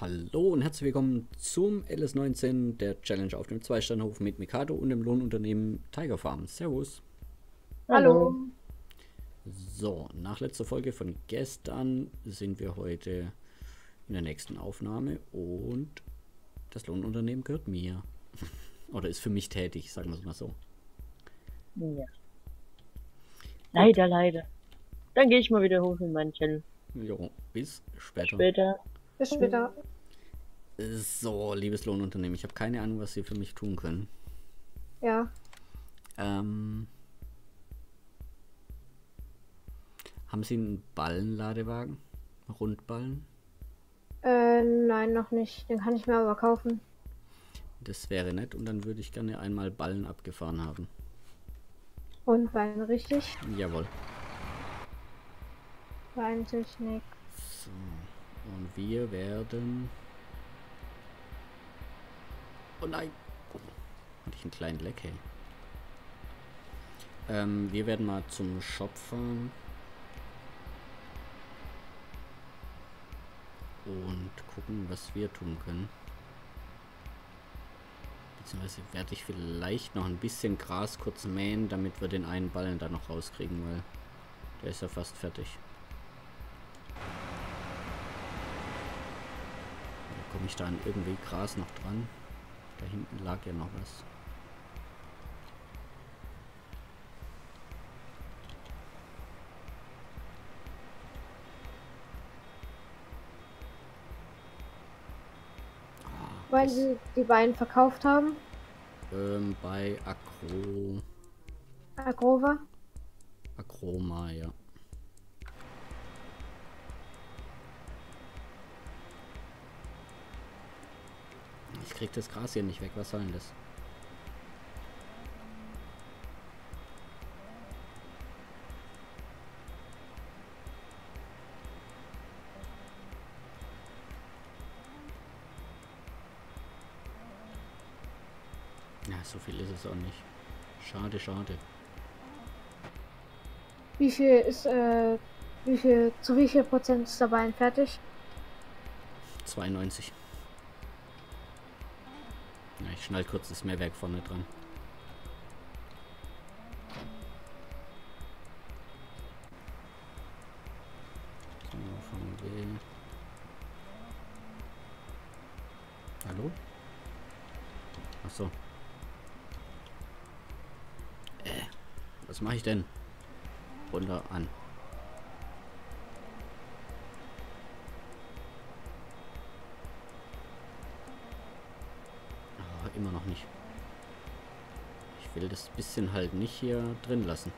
Hallo und herzlich willkommen zum LS19 der Challenge auf dem Zweisternhof mit Mikado und dem Lohnunternehmen Tiger Farm. Servus. Hallo. Hallo. So, nach letzter Folge von gestern sind wir heute in der nächsten Aufnahme und das Lohnunternehmen gehört mir. Oder ist für mich tätig, sagen wir es mal so. Ja. Leider, leider. Dann gehe ich mal wieder hoch in meinen Channel. Jo, bis später. Später. Bis später. So, liebes Lohnunternehmen, ich habe keine Ahnung, was Sie für mich tun können. Ja. Haben Sie einen Ballenladewagen? Rundballen? Nein, noch nicht. Den kann ich mir aber kaufen. Das wäre nett und dann würde ich gerne einmal Ballen abgefahren haben. Und Wein, richtig? Jawohl. Weintechnik. So. Und wir werden... Oh nein! Hatte ich einen kleinen Leck, hey. Wir werden mal zum Shop fahren. Und gucken, was wir tun können. Beziehungsweise werde ich vielleicht noch ein bisschen Gras kurz mähen, damit wir den einen Ballen da noch rauskriegen, weil der ist ja fast fertig. Da komme ich da an irgendwie Gras noch dran. Da hinten lag ja noch was. Weil sie die Weine verkauft haben. Bei Agrova. Agroma, ja. Ich krieg das Gras hier nicht weg. Was soll denn das? Ja, so viel ist es auch nicht. Schade, schade. Wie viel ist, zu wie viel Prozent ist der Wein fertig? 92. Ja, ich schnall kurz das Mehrwerk vorne dran. So, fangen wir. Hallo? Achso. Was mache ich denn? Runter an. Oh, immer noch nicht. Ich will das bisschen halt nicht hier drin lassen.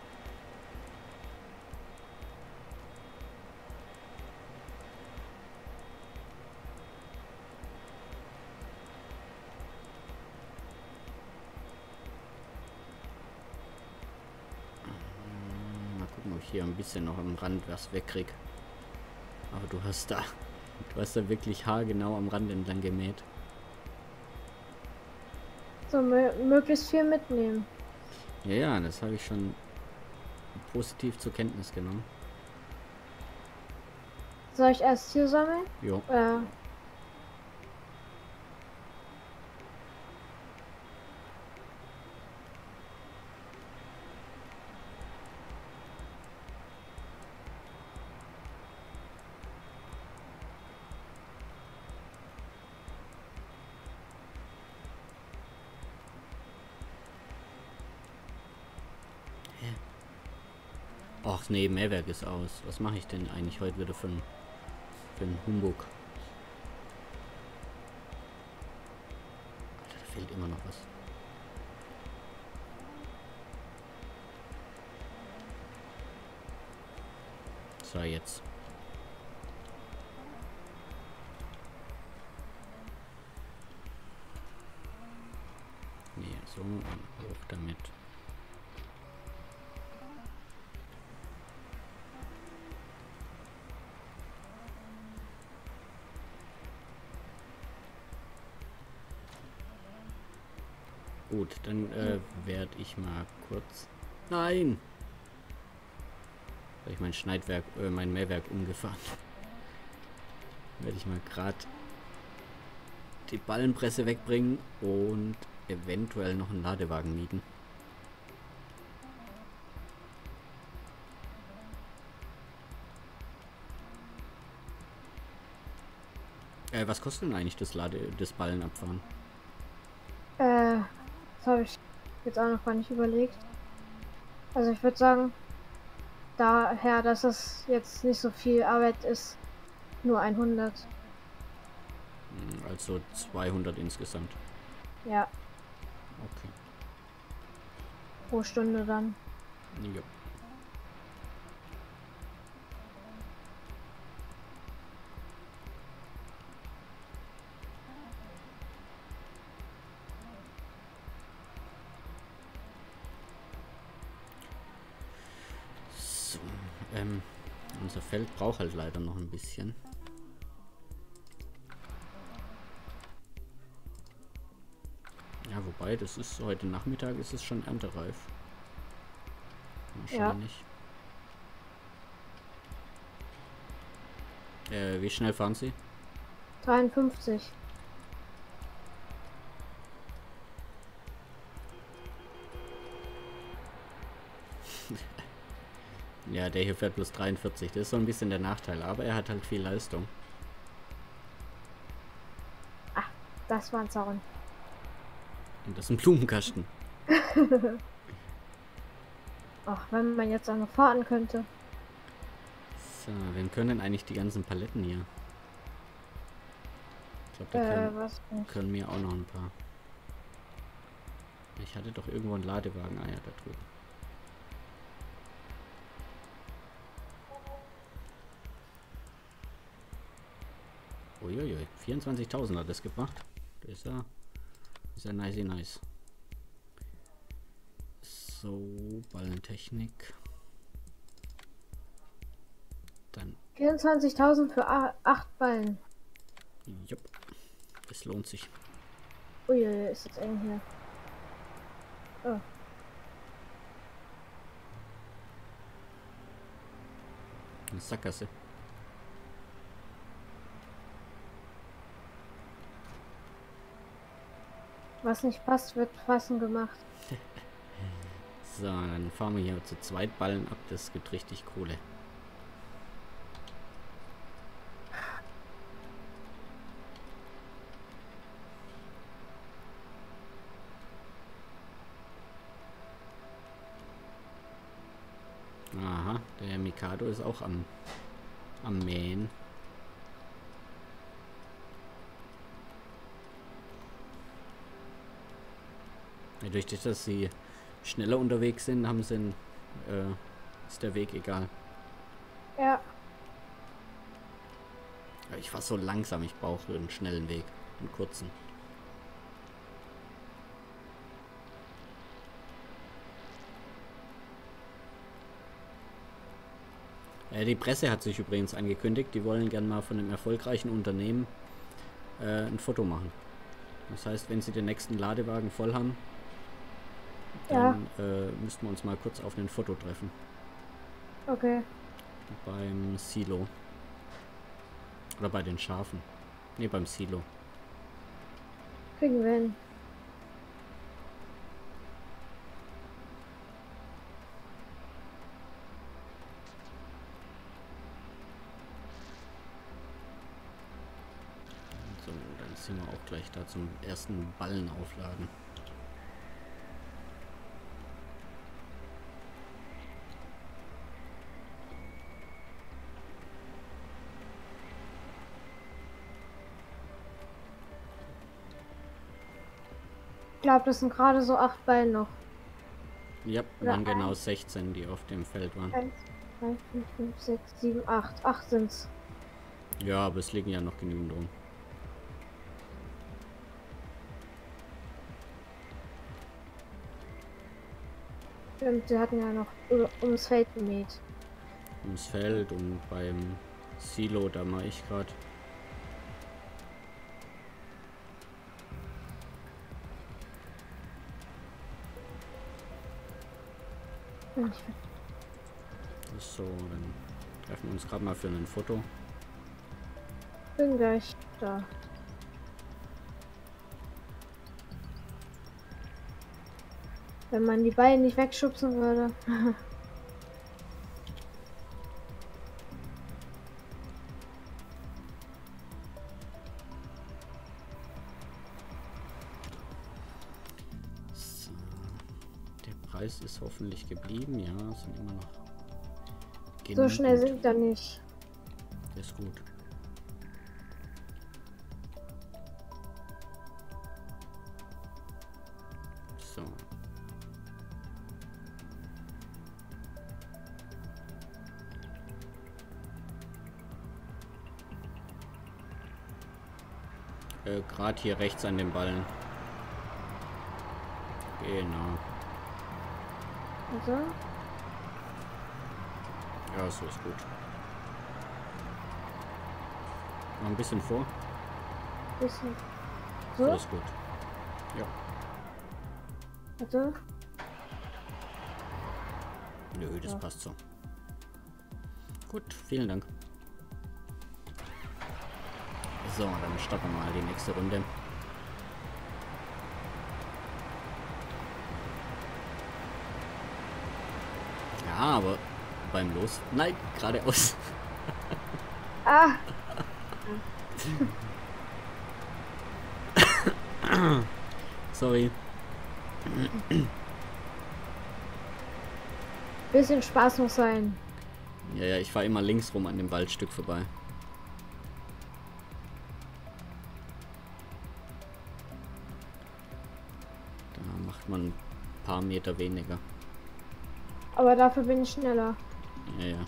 Mal gucken, ob ich hier ein bisschen noch am Rand was wegkrieg. Aber du hast da wirklich haargenau am Rand entlang gemäht. So möglichst viel mitnehmen. Ja, ja, das habe ich schon positiv zur Kenntnis genommen. Soll ich erst hier sammeln? Jo. Ach nee, Mehrwerk ist aus. Was mache ich denn eigentlich heute wieder für einen Humbug? Alter, da fehlt immer noch was. So, jetzt. Nee, so und hoch damit. Gut, dann werde ich mal kurz... Nein! Habe ich mein Schneidwerk, mein Mähwerk umgefahren. Werde ich mal gerade die Ballenpresse wegbringen und eventuell noch einen Ladewagen mieten. Was kostet denn eigentlich das Ballenabfahren? Das habe ich jetzt auch noch gar nicht überlegt. Also ich würde sagen, daher, dass es jetzt nicht so viel Arbeit ist, nur 100. Also 200 insgesamt. Ja, Okay. pro Stunde dann. Ja. So, unser Feld braucht halt leider noch ein bisschen. Ja, wobei, das ist heute Nachmittag ist es schon erntereif. Wahrscheinlich. Wie schnell fahren Sie? 53. Ja, der hier fährt plus 43. Das ist so ein bisschen der Nachteil, aber er hat halt viel Leistung. Ah, das war ein Zaun. Und das ist ein Blumenkasten. Ach, wenn man jetzt auch noch fahren könnte. So, wen können denn eigentlich die ganzen Paletten hier? Ich glaube, da Was nicht. können mir auch noch ein paar. Ich hatte doch irgendwo einen Ladewagen. Ah ja, da drüben. Uiuiui, 24.000 hat das gebracht. Das ist ja nice. So, Ballentechnik. Dann, 24.000 für 8 Ballen. jupp, das lohnt sich. Ui, ist jetzt eng hier. Oh. Eine Sackgasse. Was nicht passt, wird passend gemacht. So, dann fahren wir hier zu zweit Ballen ab. Das gibt richtig Kohle. Aha, der Mikado ist auch am Mähen. Dadurch, dass sie schneller unterwegs sind, ist der Weg egal. Ja, Ja, ich fahre so langsam, ich brauche einen schnellen Weg, einen kurzen. Die Presse hat sich übrigens angekündigt, die wollen gerne mal von einem erfolgreichen Unternehmen ein Foto machen. Das heißt, wenn sie den nächsten Ladewagen voll haben, dann müssten wir uns mal kurz auf ein Foto treffen. okay. Beim Silo. Oder bei den Schafen. Ne, beim Silo. Kriegen wir hin. So, dann sind wir auch gleich da zum ersten Ballen aufladen. Ich glaube, das sind gerade so 8 Ballen noch. Ja, Oder waren genau 16, die auf dem Feld waren. 1, 2, 5, 5, 6, 7, 8. 8 sind's. Ja, aber es liegen ja noch genügend rum. Stimmt, sie hatten ja noch ums Feld gemäht. Ums Feld und beim Silo, da mache ich gerade. So, dann treffen wir uns gerade mal für ein Foto. Bin gleich da. Wenn man die beiden nicht wegschubsen würde. So. Der Preis ist hoffentlich geblieben. Ja, es sind immer noch So genügend. schnell sinkt er nicht. Das ist gut. So. Gerade hier rechts an den Ballen. Genau. Also, Ja, so ist gut. Noch ein bisschen vor. bisschen. So So, ist gut. Ja. also. Nö, das Ja. passt so. Gut, vielen Dank. So, dann starten wir mal die nächste Runde. Ja, aber beim Los... Nein, geradeaus. Ah, Sorry. bisschen Spaß muss sein. Ja, ja, ich fahre immer links rum an dem Waldstück vorbei. Da macht man ein paar Meter weniger. Aber dafür bin ich schneller. Ja, ja.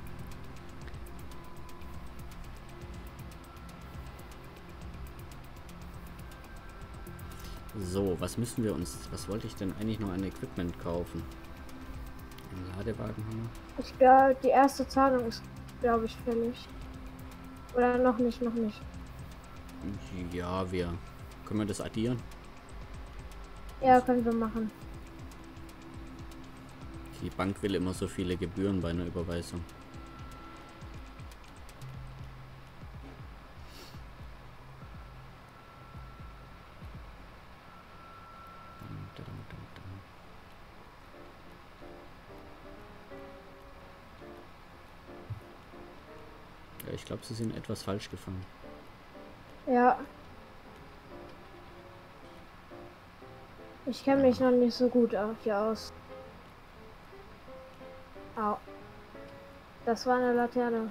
So, was müssen wir uns... Was wollte ich denn eigentlich noch an Equipment kaufen? Einen Ladewagen haben wir. Ich glaube, die erste Zahlung ist, glaube ich, fällig. Oder noch nicht, noch nicht. Ja, wir... Können wir das addieren? Ja, können wir machen. Die Bank will immer so viele Gebühren bei einer Überweisung. Ja, ich glaube, sie sind etwas falsch gefahren. Ja. Ich kenne mich noch nicht so gut hier aus. Au. Das war eine Laterne.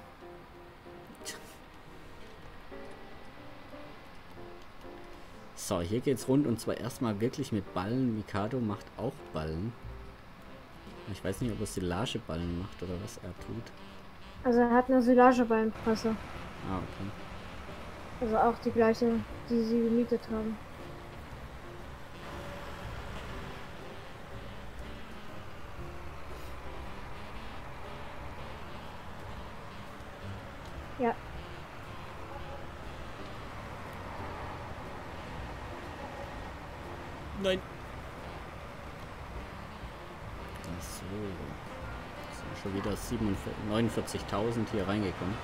So, hier geht's rund und zwar erstmal wirklich mit Ballen. Mikado macht auch Ballen. Ich weiß nicht, ob er Silageballen macht oder was er tut. Also er hat eine Silagebeinpresse. Ah, okay. Also auch die gleiche, die sie gemietet haben. Ja. Nein. So. Sind schon wieder 49.000 hier reingekommen.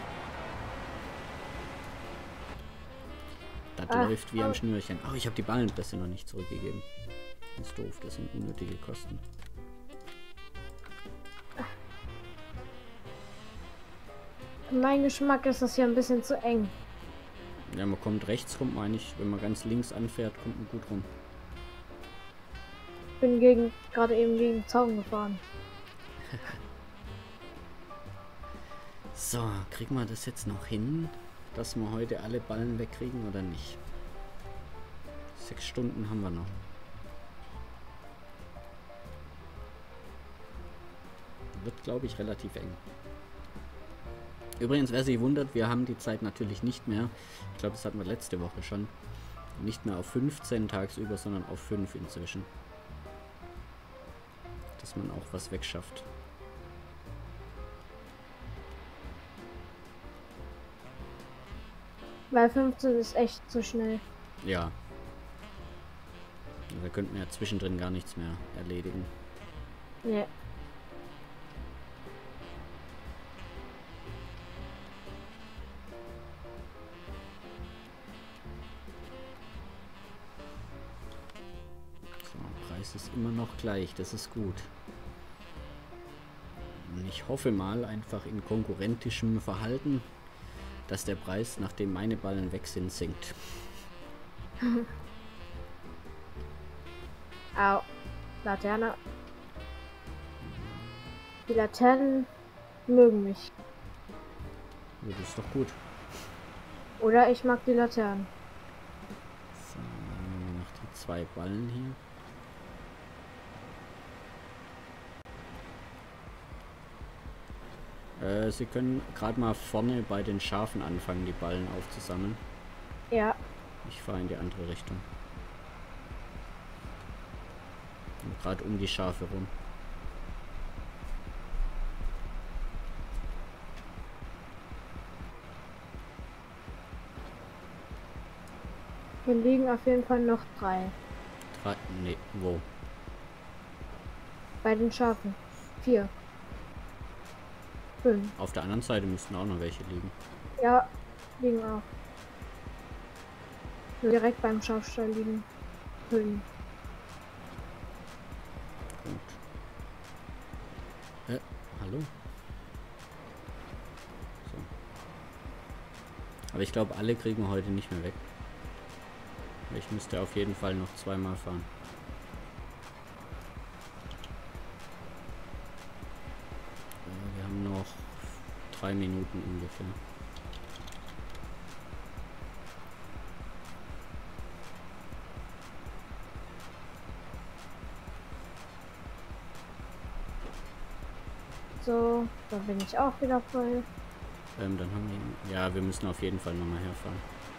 Das Ach, läuft wie am Schnürchen. Oh, ich habe die Ballenpresse noch nicht zurückgegeben. Das ist doof, das sind unnötige Kosten. Für meinen Geschmack ist das hier ein bisschen zu eng. Ja, man kommt rechts rum, meine ich. Wenn man ganz links anfährt, kommt man gut rum. Ich bin gerade eben gegen den Zaun gefahren. So, kriegen wir das jetzt noch hin, dass wir heute alle Ballen wegkriegen oder nicht? 6 Stunden haben wir noch. Wird, glaube ich, relativ eng. Übrigens, wer sich wundert, wir haben die Zeit natürlich nicht mehr. Ich glaube, das hatten wir letzte Woche schon. Nicht mehr auf 15 tagsüber, sondern auf 5 inzwischen. Dass man auch was wegschafft. Weil 15 ist echt zu schnell. Ja. Da könnten wir ja zwischendrin gar nichts mehr erledigen. Nee. So, Preis Es ist immer noch gleich, das ist gut. Und ich hoffe mal einfach in konkurrentischem Verhalten, dass der Preis, nachdem meine Ballen weg sind, sinkt. Au. Laterne. Die Laternen mögen mich. Ja, das ist doch gut. Oder ich mag die Laternen. So, dann haben wir noch die 2 Ballen hier. Sie können gerade mal vorne bei den Schafen anfangen, die Ballen aufzusammeln. Ja. Ich fahre in die andere Richtung. Gerade um die Schafe rum. Hier liegen auf jeden Fall noch 3. Nee, wo? Bei den Schafen. 4. 5. Auf der anderen Seite müssten auch noch welche liegen. Ja, liegen auch. Nur direkt beim Schafstall liegen 5. Gut. Hallo? So. Aber ich glaube, alle kriegen wir heute nicht mehr weg. Ich müsste auf jeden Fall noch 2-mal fahren. Wir haben noch 3 Minuten ungefähr. So, da bin ich auch wieder voll. Dann haben wir... Ja, wir müssen auf jeden Fall nochmal herfahren.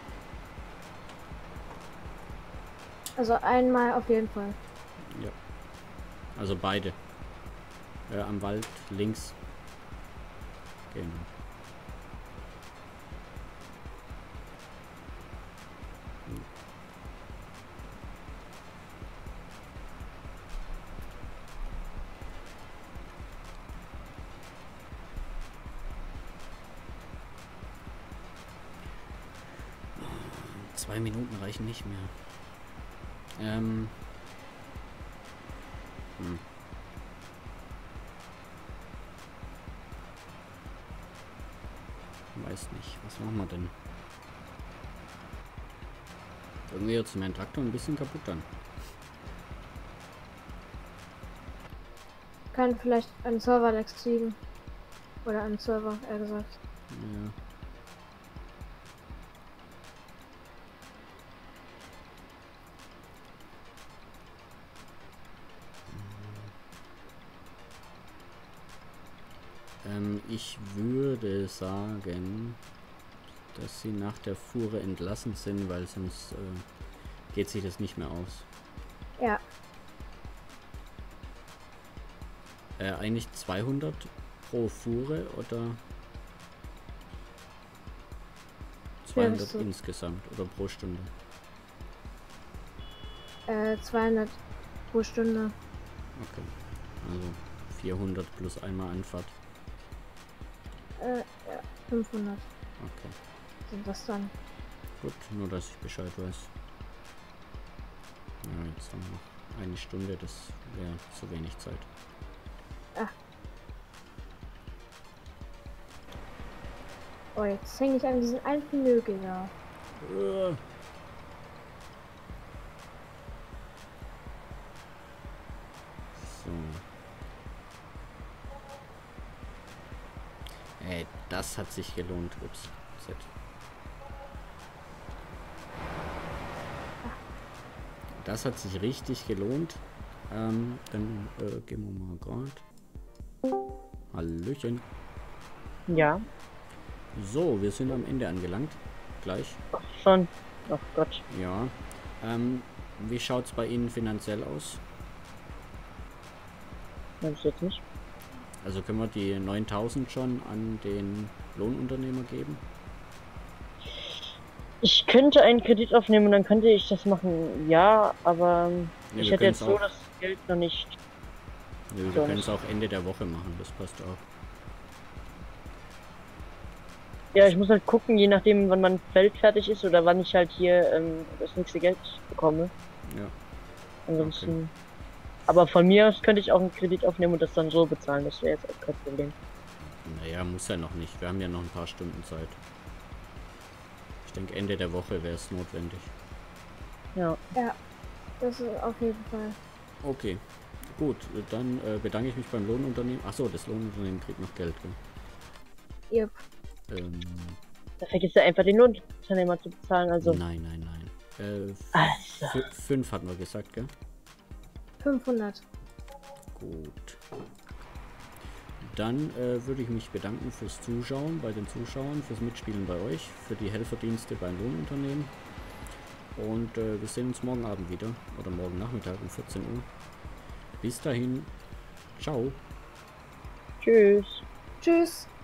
Also einmal auf jeden Fall. Ja. Also beide. Am Wald links. Genau. Zwei Minuten reichen nicht mehr. Weiß nicht, was machen wir denn? Irgendwie hört sich mein Traktor ein bisschen kaputt an. Kann vielleicht ein Server-Lex liegen. Oder ein Server, eher gesagt. Ja. 'Ich würde sagen, dass sie nach der Fuhre entlassen sind, weil sonst geht sich das nicht mehr aus. Ja. Eigentlich 200 pro Fuhre oder 200 so. Insgesamt oder pro Stunde? 200 pro Stunde. Okay. Also 400 plus einmal Anfahrt. Ja, 500 Okay. sind das dann. Gut, nur dass ich Bescheid weiß. Ja, jetzt haben wir noch eine Stunde, das wäre zu wenig Zeit. Ach. Oh, jetzt hänge ich an diesen alten Mögel da. So. Ey, das hat sich gelohnt. Ups. Z. Das hat sich richtig gelohnt. Dann gehen wir mal gerade. Hallöchen. Ja. So, wir sind am Ende angelangt. Gleich. Ach, schon. Ach Gott. Ja. Wie schaut's bei Ihnen finanziell aus? Weiß ich jetzt nicht. Also können wir die 9.000 schon an den Lohnunternehmer geben? Ich könnte einen Kredit aufnehmen und dann könnte ich das machen. Ja, aber Ja, ich wir hätte jetzt können's so auch- das Geld noch nicht. Nö, wir Sonst- können es auch Ende der Woche machen, das passt auch. Ja, ich muss halt gucken, je nachdem, wann mein Feld fertig ist oder wann ich halt hier das nächste Geld bekomme. Ja. Ansonsten Aber von mir aus könnte ich auch einen Kredit aufnehmen und das dann so bezahlen. Das wäre jetzt auch kein Problem. Naja, muss ja noch nicht. Wir haben ja noch ein paar Stunden Zeit. Ich denke, Ende der Woche wäre es notwendig. Ja. Ja, das ist auf jeden Fall. Okay, gut. Dann bedanke ich mich beim Lohnunternehmen. Achso, das Lohnunternehmen kriegt noch Geld, gell? Yep. Da vergisst er einfach den Lohnunternehmer zu bezahlen. Also. Nein, nein, nein. Also. 5 hatten wir gesagt, gell? 500. Gut. Dann würde ich mich bedanken fürs Zuschauen bei den Zuschauern, fürs Mitspielen bei euch, für die Helferdienste beim Lohnunternehmen. Und wir sehen uns morgen Abend wieder oder morgen Nachmittag um 14 Uhr. Bis dahin. Ciao. Tschüss. Tschüss.